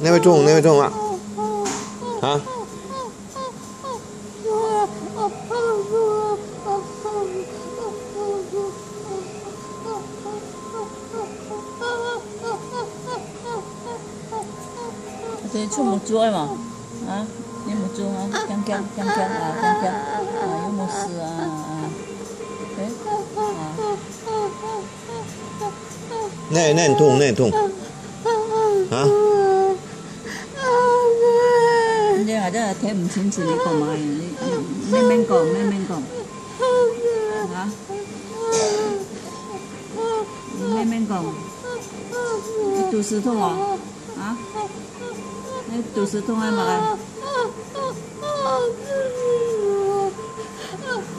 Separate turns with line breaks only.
你會痛，你會痛啊？嚇？
你出冇做嘛？啊，你冇做啊？姜姜啊，姜姜啊，有冇事啊？
你很痛，你很痛。啊？
你或者係睇唔清楚你講乜嘢？你免講。嚇？你免講。你肚子痛啊？啊？你肚子痛係咪？